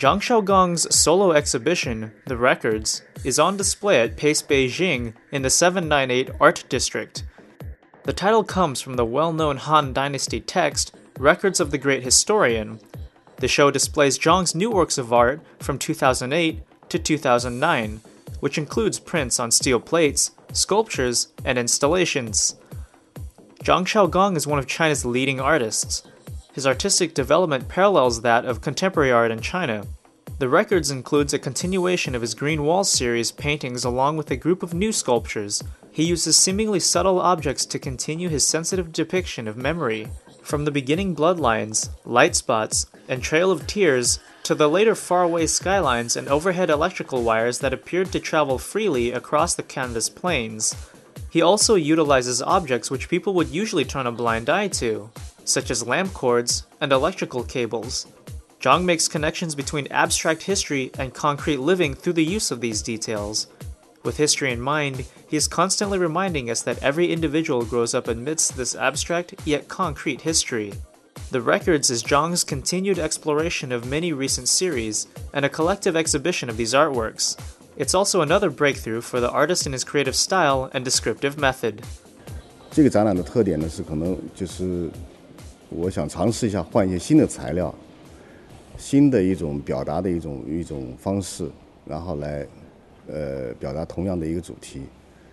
Zhang Xiaogang's solo exhibition, The Records, is on display at Pace Beijing in the 798 Art District. The title comes from the well-known Han Dynasty text, Records of the Great Historian. The show displays Zhang's new works of art from 2008 to 2009, which includes prints on steel plates, sculptures, and installations. Zhang Xiaogang is one of China's leading artists. His artistic development parallels that of contemporary art in China. The Records includes a continuation of his Green Walls series paintings along with a group of new sculptures. He uses seemingly subtle objects to continue his sensitive depiction of memory, from the beginning bloodlines, light spots, and trail of tears, to the later faraway skylines and overhead electrical wires that appeared to travel freely across the canvas planes. He also utilizes objects which people would usually turn a blind eye to, such as lamp cords and electrical cables. Zhang makes connections between abstract history and concrete living through the use of these details. With history in mind, he is constantly reminding us that every individual grows up amidst this abstract yet concrete history. The Records is Zhang's continued exploration of many recent series and a collective exhibition of these artworks. It's also another breakthrough for the artist in his creative style and descriptive method. 这个展览的特点呢是可能就是我想尝试一下换一些新的材料，新的一种表达的一种方式，然后来表达同样的一个主题，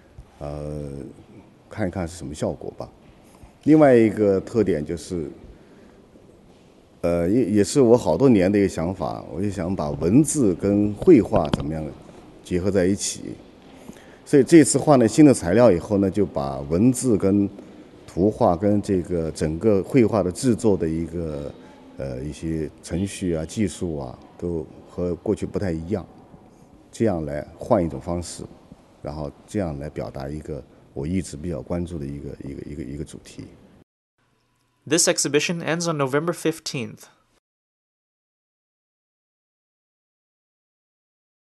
看一看是什么效果吧。另外一个特点就是，也是我好多年的一个想法，我就想把文字跟绘画怎么样结合在一起。所以这次换了新的材料以后呢，就把文字跟图画跟这个整个绘画的制作的一些程序啊、技术啊，都和过去不太一样。这样来换一种方式，然后这样来表达一个我一直比较关注的一个主题。 This exhibition ends on November 15th.